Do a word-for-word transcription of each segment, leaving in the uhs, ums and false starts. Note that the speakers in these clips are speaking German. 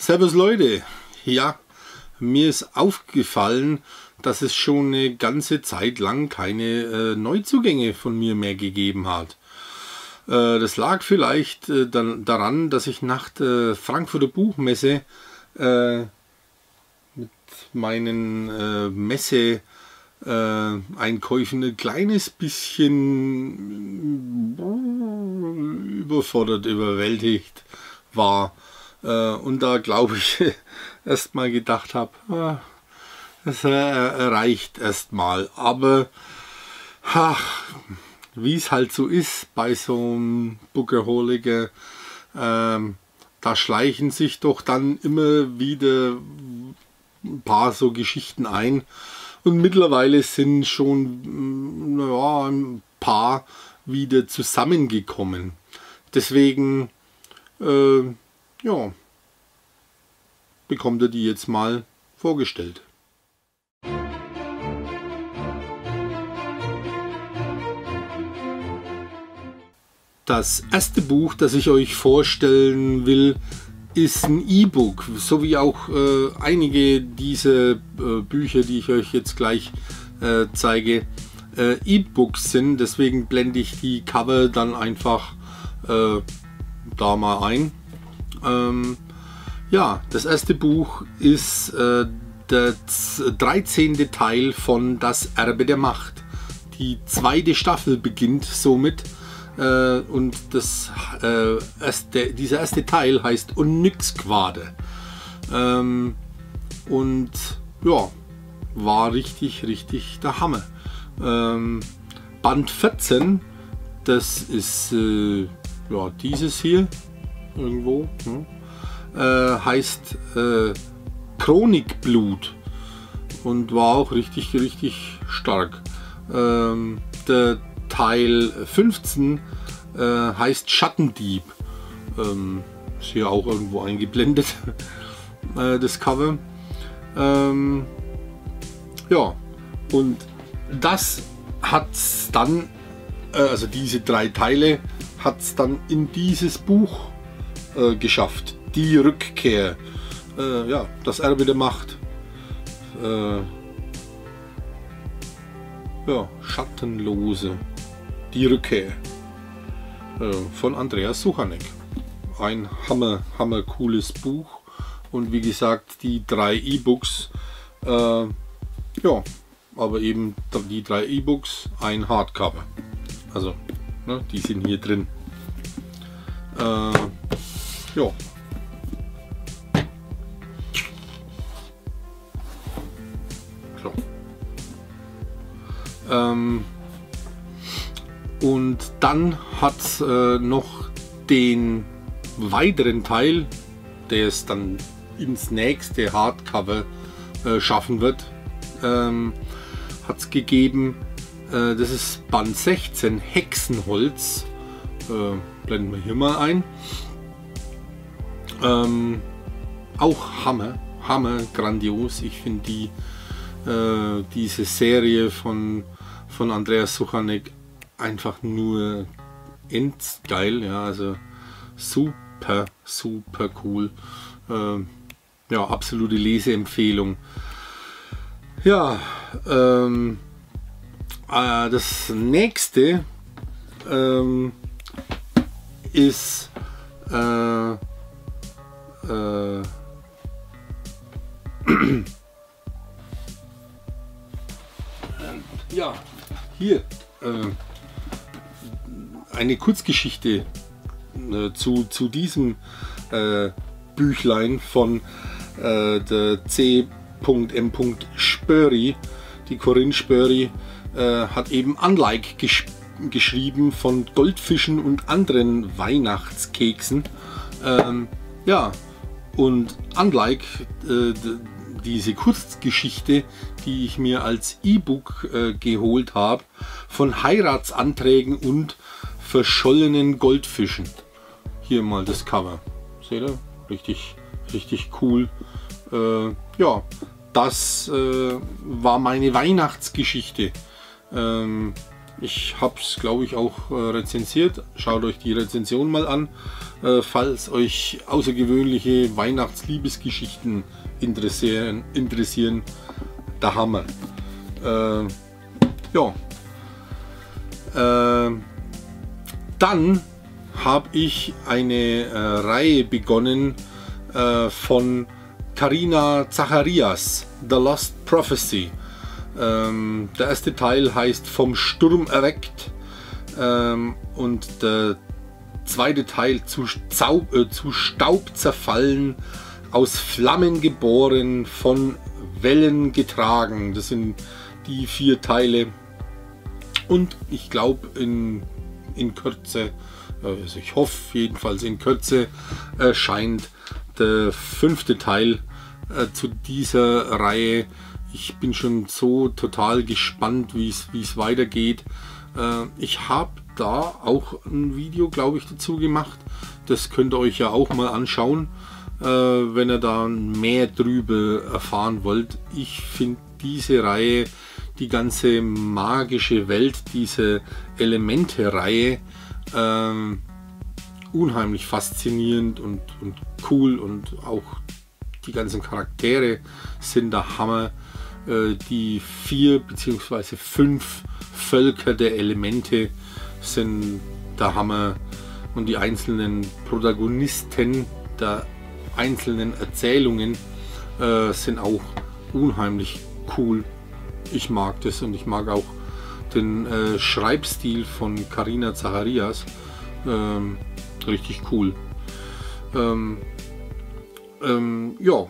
Servus Leute, ja, mir ist aufgefallen, dass es schon eine ganze Zeit lang keine äh, Neuzugänge von mir mehr gegeben hat. Äh, das lag vielleicht äh, dann daran, dass ich nach der Frankfurter Buchmesse äh, mit meinen äh, Messe äh, Einkäufen ein kleines bisschen überfordert, überwältigt war. Und da glaube ich erstmal gedacht habe, es reicht erstmal. Aber ach, wie es halt so ist bei so einem Bookaholiker, ähm, da schleichen sich doch dann immer wieder ein paar so Geschichten ein. Und mittlerweile sind schon ja, ein paar wieder zusammengekommen. Deswegen äh, ja, bekommt ihr die jetzt mal vorgestellt. Das erste Buch, das ich euch vorstellen will, ist ein E-Book, so wie auch äh, einige dieser äh, Bücher, die ich euch jetzt gleich äh, zeige, äh, E-Books sind. Deswegen blende ich die Cover dann einfach äh, da mal ein. Ähm, ja, das erste Buch ist äh, der dreizehnte Teil von Das Erbe der Macht. Die zweite Staffel beginnt somit äh, und das, äh, erste, dieser erste Teil heißt Onyx-Quade. Ähm, und ja, war richtig, richtig der Hammer. Ähm, Band vierzehn, das ist äh, ja, dieses hier. Irgendwo, hm, äh, heißt äh, Chronikblut und war auch richtig, richtig stark. Ähm, der Teil fünfzehn äh, heißt Schattendieb. Ähm, ist hier auch irgendwo eingeblendet, äh, das Cover. Ähm, ja, und das hat es dann, äh, also diese drei Teile, hat es dann in dieses Buch Äh, geschafft. Die Rückkehr, äh, ja, das Erbe der Macht, äh, ja, Schattenlose, die Rückkehr äh, von Andreas Suchanek. Ein hammer, hammer cooles Buch und wie gesagt die drei E-Books, äh, ja, aber eben die drei E-Books, ein Hardcover, also ne, die sind hier drin. Äh, Ja. So. Ähm, und dann hat es äh, noch den weiteren Teil, der es dann ins nächste Hardcover äh, schaffen wird, ähm, hat es gegeben. Äh, das ist Band sechzehn, Hexenholz. Äh, blenden wir hier mal ein. Ähm, auch Hammer, Hammer, grandios. Ich finde die äh, diese Serie von, von Andreas Suchanek einfach nur endgeil, ja, also super, super cool. Äh, ja, absolute Leseempfehlung. Ja, ähm, äh, das nächste ähm, ist äh, Äh, ja, hier äh, eine Kurzgeschichte äh, zu, zu diesem äh, Büchlein von äh, der C M Spöri. Die Corinne Spöri äh, hat eben Unlike gesch geschrieben von Goldfischen und anderen Weihnachtskeksen. Ähm, ja, und Unlike äh, diese Kurzgeschichte, die ich mir als E-Book äh, geholt habe, von Heiratsanträgen und verschollenen Goldfischen. Hier mal das Cover. Seht ihr? Richtig, richtig cool. Äh, ja, das äh, war meine Weihnachtsgeschichte. Ähm, Ich habe es, glaube ich, auch äh, rezensiert. Schaut euch die Rezension mal an, äh, falls euch außergewöhnliche Weihnachtsliebesgeschichten interessieren. interessieren. Der Hammer. Äh, ja. Äh, dann habe ich eine äh, Reihe begonnen äh, von Karina Zacharias, The Lost Prophecy. Ähm, der erste Teil heißt Vom Sturm erweckt ähm, und der zweite Teil zu, Zau äh, zu Staub zerfallen, aus Flammen geboren, von Wellen getragen. Das sind die vier Teile und ich glaube in, in Kürze, also ich hoffe jedenfalls in Kürze, erscheint der fünfte Teil äh, zu dieser Reihe. Ich bin schon so total gespannt, wie es wie es weitergeht. Äh, ich habe da auch ein Video, glaube ich, dazu gemacht. Das könnt ihr euch ja auch mal anschauen, äh, wenn ihr da mehr drüber erfahren wollt. Ich finde diese Reihe, die ganze magische Welt, diese Elemente-Reihe, äh, unheimlich faszinierend und, und cool, und auch die ganzen Charaktere sind der Hammer. Die vier bzw. fünf Völker der Elemente sind der Hammer und die einzelnen Protagonisten der einzelnen Erzählungen äh, sind auch unheimlich cool. Ich mag das und ich mag auch den äh, Schreibstil von Karina Zacharias. Ähm, richtig cool. Ähm, ähm, ja.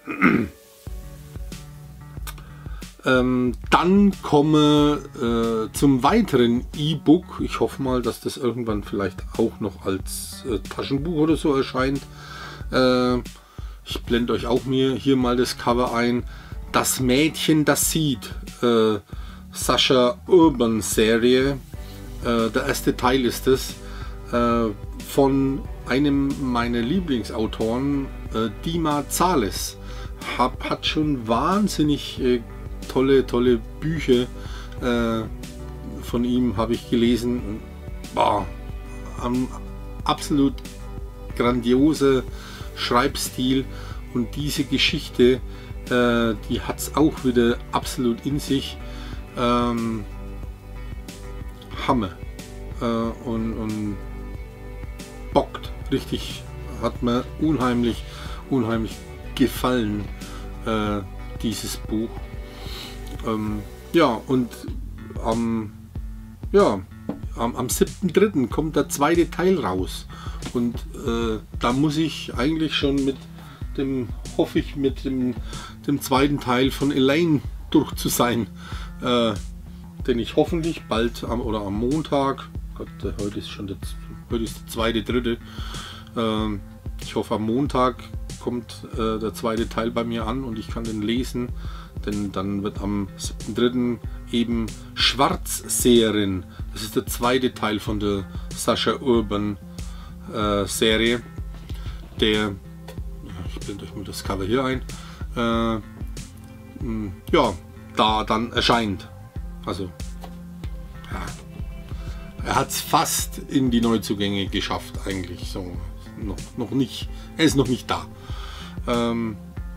Ähm, dann komme äh, zum weiteren E-Book. Ich hoffe mal, dass das irgendwann vielleicht auch noch als äh, Taschenbuch oder so erscheint. Äh, ich blende euch auch mir hier mal das Cover ein. Das Mädchen, das sieht. Äh, Sascha Urban Serie. Äh, der erste Teil ist es. Äh, von einem meiner Lieblingsautoren, äh, Dima Zales. Hab, hat schon wahnsinnig äh, tolle, tolle Bücher äh, von ihm habe ich gelesen. Boah, ein absolut grandioser Schreibstil, und diese Geschichte, äh, die hat es auch wieder absolut in sich. Ähm, Hammer äh, und, und bockt richtig, hat mir unheimlich, unheimlich gefallen, äh, dieses Buch. Ähm, ja, und am, ja, am, am siebten dritten kommt der zweite Teil raus. Und äh, da muss ich eigentlich schon mit dem, hoffe ich, mit dem, dem zweiten Teil von Elaine durch zu sein. Äh, den ich hoffentlich bald am, oder am Montag, Gott, heute ist schon der, heute ist der zweite dritte. Äh, ich hoffe, am Montag kommt äh, der zweite Teil bei mir an und ich kann den lesen. Denn dann wird am siebten dritten eben Schwarzseherin, das ist der zweite Teil von der Sascha Urban äh, Serie, der, ich blende euch mal das Cover hier ein, äh, ja, da dann erscheint. Also, ja, er hat es fast in die Neuzugänge geschafft eigentlich, so, noch, noch nicht, er ist noch nicht da. Ähm,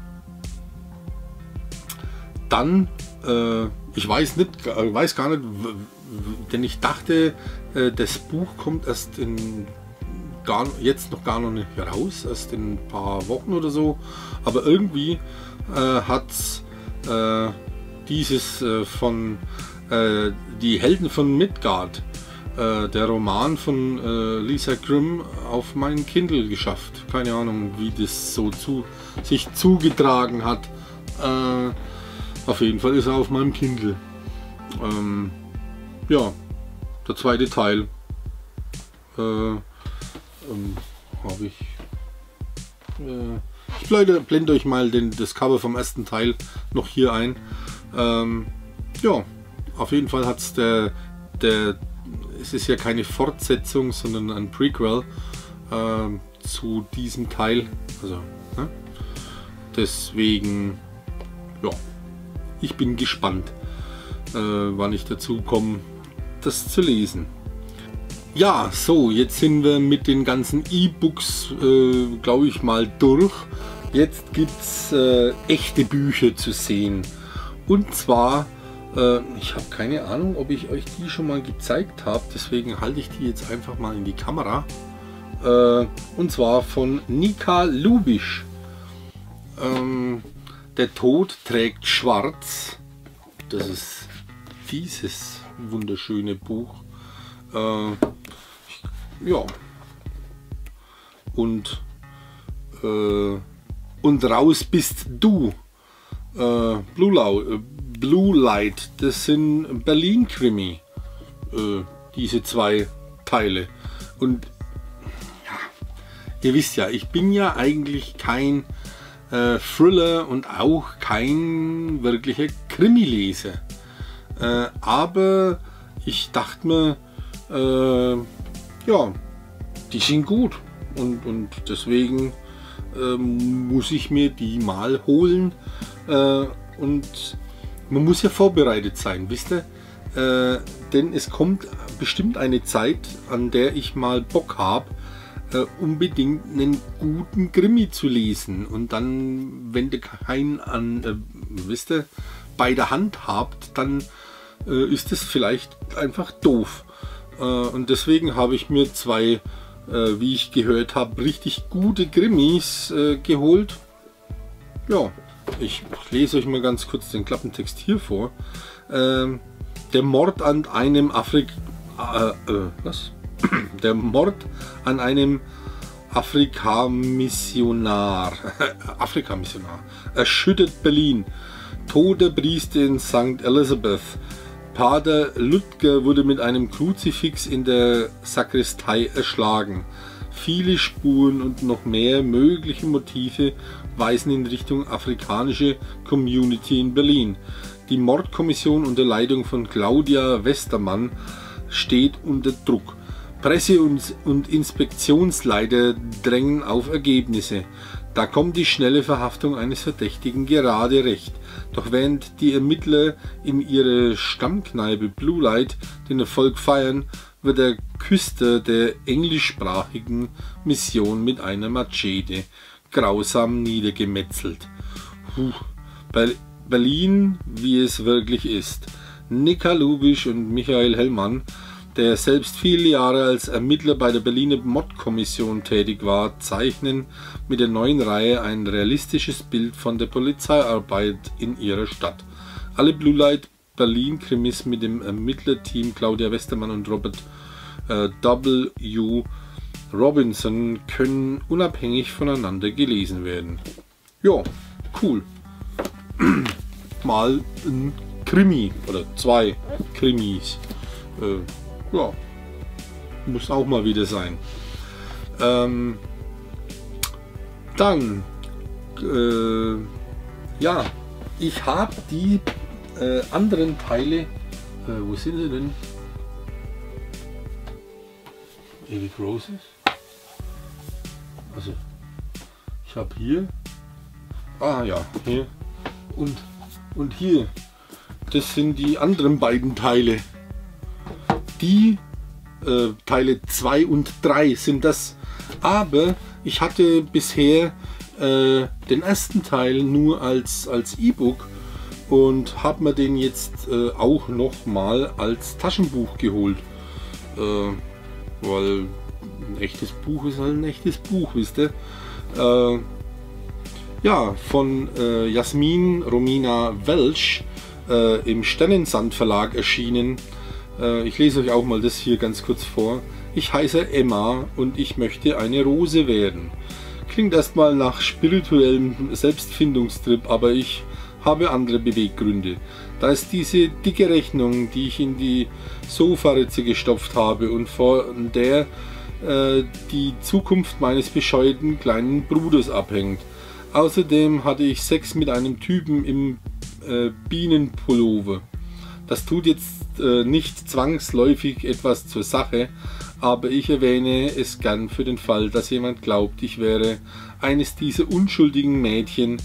Dann, äh, ich weiß nicht, weiß gar nicht, denn ich dachte, äh, das Buch kommt erst in gar, jetzt noch gar noch nicht raus, erst in ein paar Wochen oder so. Aber irgendwie äh, hat äh, dieses äh, von äh, Die Helden von Midgard, äh, der Roman von äh, Lisa Grimm, auf mein Kindle geschafft. Keine Ahnung, wie das so zu, sich zugetragen hat. Äh, Auf jeden Fall ist er auf meinem Kindle. Ähm, ja, der zweite Teil äh, ähm, habe ich. Äh, ich blende, blende euch mal den, das Cover vom ersten Teil noch hier ein. Ähm, ja, auf jeden Fall hat es der, der, es ist ja keine Fortsetzung, sondern ein Prequel äh, zu diesem Teil. Also, ne? Deswegen, ja. Ich bin gespannt, äh, wann ich dazu komme, das zu lesen. Ja, so, jetzt sind wir mit den ganzen E-Books, äh, glaube ich, mal durch. Jetzt gibt es äh, echte Bücher zu sehen. Und zwar, äh, ich habe keine Ahnung, ob ich euch die schon mal gezeigt habe, deswegen halte ich die jetzt einfach mal in die Kamera. Äh, und zwar von Nika Lubitsch. Ähm, Der Tod trägt schwarz. Das ist dieses wunderschöne Buch. Äh, ja. Und, äh, und raus bist du. Äh, Blue, Lau, äh, Blue Light, das sind Berlin-Krimi. Äh, diese zwei Teile. Und ja, ihr wisst ja, ich bin ja eigentlich kein äh, Thriller und auch kein wirklicher Krimi-Leser. Äh, aber ich dachte mir, äh, ja, die sind gut und, und deswegen äh, muss ich mir die mal holen. Äh, und man muss ja vorbereitet sein, wisst ihr? Äh, denn es kommt bestimmt eine Zeit, an der ich mal Bock habe, äh, unbedingt einen guten Krimi zu lesen. Und dann, wenn ihr keinen an, äh, wisst ihr, bei der Hand habt, dann äh, ist es vielleicht einfach doof. Äh, und deswegen habe ich mir zwei, äh, wie ich gehört habe, richtig gute Krimis äh, geholt. Ja, ich lese euch mal ganz kurz den Klappentext hier vor. Ähm, der Mord an einem Afrik... Äh, äh, was? Der Mord an einem Afrika-Missionar. Afrika-Missionar. Erschüttert Berlin. Tote Priester in Sankt Elisabeth. Pater Ludger wurde mit einem Kruzifix in der Sakristei erschlagen. Viele Spuren und noch mehr mögliche Motive weisen in Richtung afrikanische Community in Berlin. Die Mordkommission unter Leitung von Claudia Westermann steht unter Druck. Presse- und, und Inspektionsleiter drängen auf Ergebnisse. Da kommt die schnelle Verhaftung eines Verdächtigen gerade recht. Doch während die Ermittler in ihrer Stammkneipe Blue Light den Erfolg feiern, wird der Küster der englischsprachigen Mission mit einer Machete grausam niedergemetzelt. Puh. Berlin, wie es wirklich ist. Nika Lubitsch und Michael Hellmann, der selbst viele Jahre als Ermittler bei der Berliner Mordkommission tätig war, zeichnen mit der neuen Reihe ein realistisches Bild von der Polizeiarbeit in ihrer Stadt. Alle Blue Light Berlin Krimis mit dem Ermittlerteam Claudia Westermann und Robert äh, W. Robinson können unabhängig voneinander gelesen werden. Ja, cool. Mal ein Krimi oder zwei Krimis. Äh, ja, muss auch mal wieder sein. Ähm, dann, äh, ja, ich habe die äh, anderen Teile, äh, wo sind sie denn? Eric Roses? Also, ich habe hier, ah ja, hier und, und hier. Das sind die anderen beiden Teile. Die äh, Teile zwei und drei sind das. Aber ich hatte bisher äh, den ersten Teil nur als, als E-Book und habe mir den jetzt äh, auch noch mal als Taschenbuch geholt. Äh, weil ein echtes Buch ist halt ein echtes Buch, wisst ihr. Äh, ja, von äh, Jasmin Romina Welsch äh, im Sternensand Verlag erschienen. Äh, ich lese euch auch mal das hier ganz kurz vor. Ich heiße Emma und ich möchte eine Rose werden. Klingt erstmal nach spirituellem Selbstfindungstrip, aber ich habe andere Beweggründe. Da ist diese dicke Rechnung, die ich in die Sofaritze gestopft habe und von der äh, die Zukunft meines bescheuerten kleinen Bruders abhängt. Außerdem hatte ich Sex mit einem Typen im äh, Bienenpullover. Das tut jetzt äh, nicht zwangsläufig etwas zur Sache, aber ich erwähne es gern für den Fall, dass jemand glaubt, ich wäre eines dieser unschuldigen Mädchen,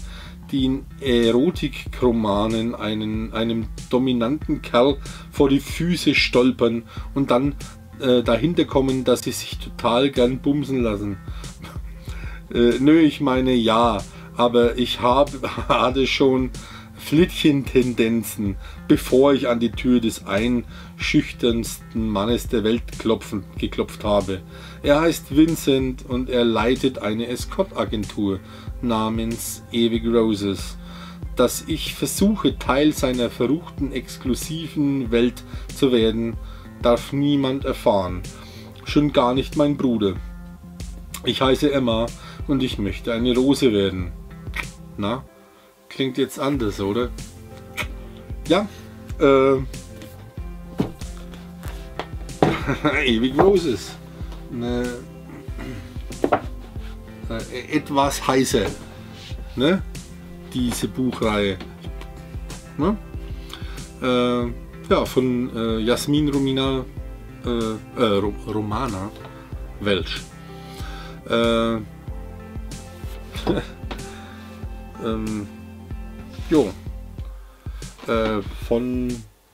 die in Erotikromanen einen, einem dominanten Kerl vor die Füße stolpern und dann äh, dahinter kommen, dass sie sich total gern bumsen lassen. äh, nö, ich meine ja, aber ich hab, hatte schon Flittchen-Tendenzen, bevor ich an die Tür des einschüchternsten Mannes der Welt klopfen, geklopft habe. Er heißt Vincent und er leitet eine Escort-Agentur namens Ewig Roses. Dass ich versuche, Teil seiner verruchten, exklusiven Welt zu werden, darf niemand erfahren. Schon gar nicht mein Bruder. Ich heiße Emma und ich möchte eine Rose werden. Na? Klingt jetzt anders, oder? Ja, äh, Ewig Roses. Ne, äh, etwas heißer, ne? Diese Buchreihe. Ne? Äh, ja, von äh, Jasmin Romina, äh, äh, Romana Welsch. Äh, ähm, Jo, äh, von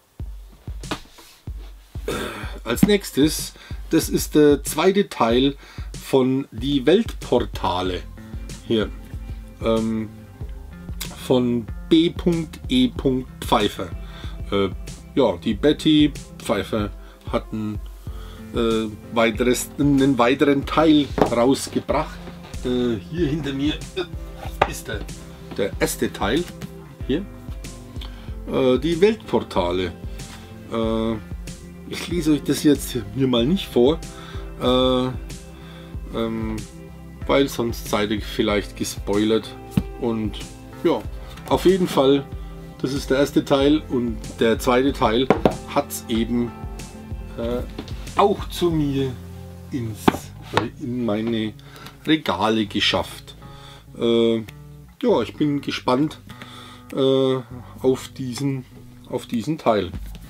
äh, als nächstes, das ist der zweite Teil von Die Weltportale hier ähm, von B E Pfeiffer. Äh, ja, die Betty Pfeiffer hat ein, äh, weiteres, einen weiteren Teil rausgebracht. Äh, hier hinter mir ist der, der erste Teil. Hier. Äh, die Weltportale. Äh, ich lese euch das jetzt hier mal nicht vor, äh, ähm, weil sonst seid ihr vielleicht gespoilert. Und ja, auf jeden Fall, das ist der erste Teil und der zweite Teil hat es eben äh, auch zu mir ins, in meine Regale geschafft. Äh, ja, ich bin gespannt auf diesen auf diesen Teil.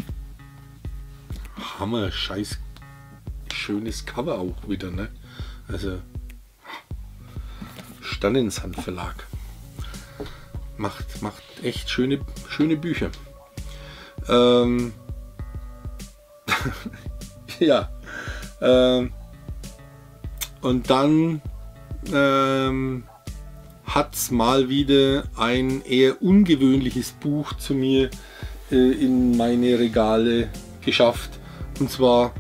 Hammer, scheiß schönes Cover auch wieder, ne? Also Stannensand Verlag macht macht echt schöne schöne Bücher. Ähm, ja. Ähm, und dann ähm, hat es mal wieder ein eher ungewöhnliches Buch zu mir äh, in meine Regale geschafft. Und zwar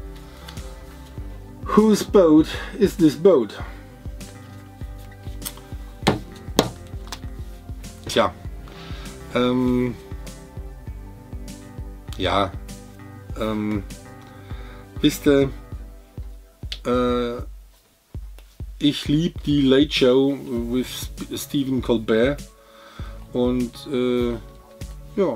Whose Boat is this boat? Tja, ähm, ja, ähm, wisst ihr, äh, ich liebe die Late Show with Stephen Colbert und äh, ja,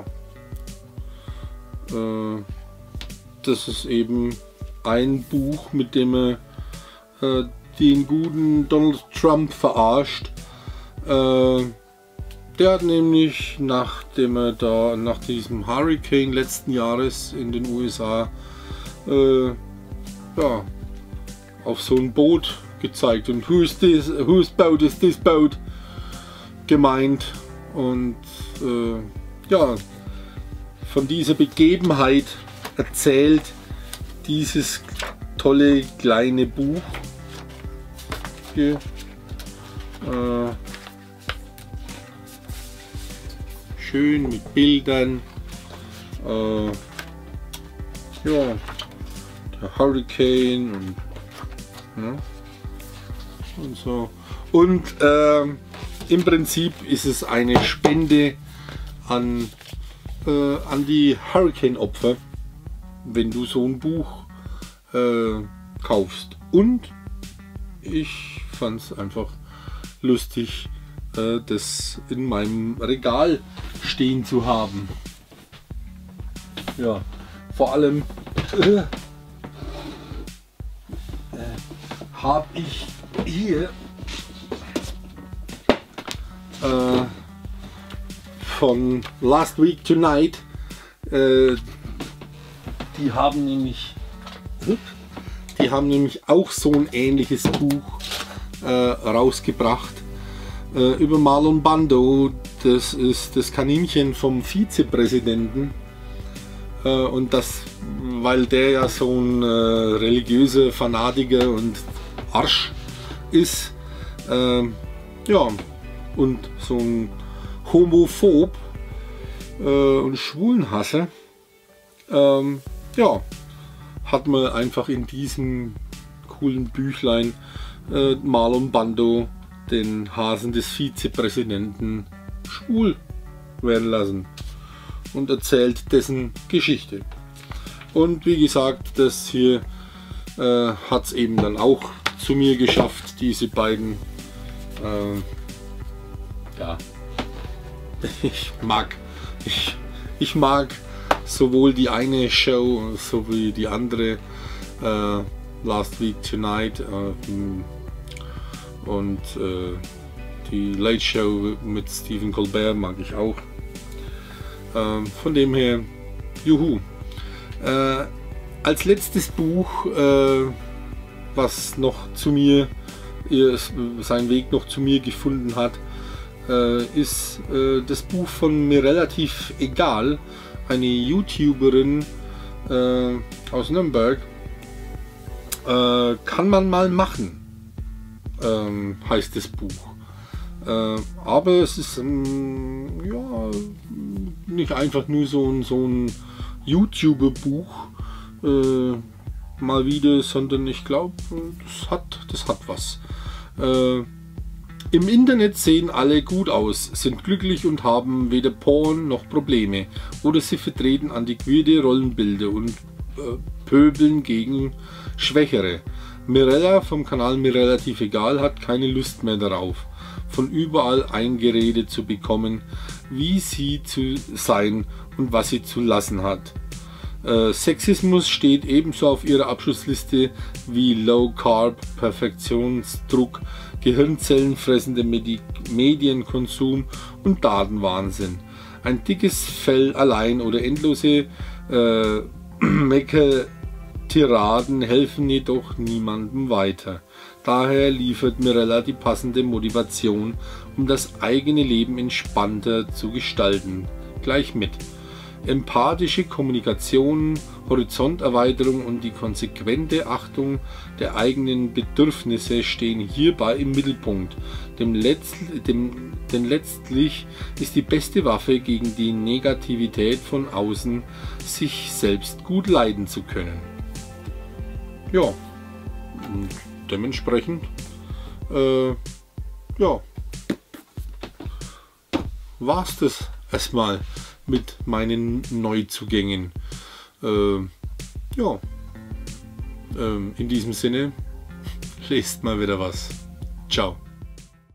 äh, das ist eben ein Buch, mit dem er äh, den guten Donald Trump verarscht. Äh, der hat nämlich, nachdem er da nach diesem Hurricane letzten Jahres in den U S A äh, ja, auf so ein Boot gezeigt und who's this, whose boat is this boat gemeint und äh, ja, von dieser Begebenheit erzählt dieses tolle kleine Buch hier. Äh, schön mit Bildern. Äh, ja, der Hurricane und ja, und so. Und äh, im Prinzip ist es eine Spende an, äh, an die Hurricane-Opfer, wenn du so ein Buch äh, kaufst. Und ich fand es einfach lustig, äh, das in meinem Regal stehen zu haben. Ja, vor allem äh, habe ich hier äh, von Last Week Tonight, äh, die haben nämlich die haben nämlich auch so ein ähnliches Buch äh, rausgebracht. äh, über Marlon Brando. Das ist das Kaninchen vom Vizepräsidenten. Äh, und das, weil der ja so ein äh, religiöser Fanatiker und Arsch ist, äh, ja, und so ein Homophob äh, und Schwulenhasser, ähm, ja, hat man einfach in diesem coolen Büchlein äh, Marlon Brando, den Hasen des Vizepräsidenten, schwul werden lassen und erzählt dessen Geschichte. Und wie gesagt, das hier äh, hat es eben dann auch zu mir geschafft, diese beiden. Äh, ja, ich mag, ich, ich mag sowohl die eine Show sowie die andere, äh, Last Week Tonight, äh, und äh, die Late Show mit Stephen Colbert mag ich auch. Äh, von dem her, juhu. Äh, als letztes Buch, äh, was noch zu mir, ihr, seinen Weg noch zu mir gefunden hat, äh, ist äh, das Buch von Mir relativ egal, eine YouTuberin äh, aus Nürnberg. Äh, kann man mal machen, ähm, heißt das Buch. Äh, aber es ist ähm, ja, nicht einfach nur so ein, so ein YouTuber-Buch äh, mal wieder, sondern ich glaube, das hat, das hat was. Äh, Im Internet sehen alle gut aus, sind glücklich und haben weder Porn noch Probleme. Oder sie vertreten antiquierte Rollenbilder und äh, pöbeln gegen Schwächere. Mirella vom Kanal Mir relativ egal hat keine Lust mehr darauf, von überall eingeredet zu bekommen, wie sie zu sein und was sie zu lassen hat. Äh, Sexismus steht ebenso auf ihrer Abschlussliste wie Low Carb, Perfektionsdruck, gehirnzellenfressender Medi Medienkonsum und Datenwahnsinn. Ein dickes Fell allein oder endlose äh, Mecker-Tiraden helfen jedoch niemandem weiter. Daher liefert Mirella die passende Motivation, um das eigene Leben entspannter zu gestalten. Gleich mit. Empathische Kommunikation, Horizonterweiterung und die konsequente Achtung der eigenen Bedürfnisse stehen hierbei im Mittelpunkt. Dem Letzt, dem, denn letztlich ist die beste Waffe gegen die Negativität von außen, sich selbst gut leiden zu können. Ja, und dementsprechend, äh, ja, war es das erstmal mit meinen Neuzugängen. Äh, ja, ähm, in diesem Sinne, lest mal wieder was. Ciao.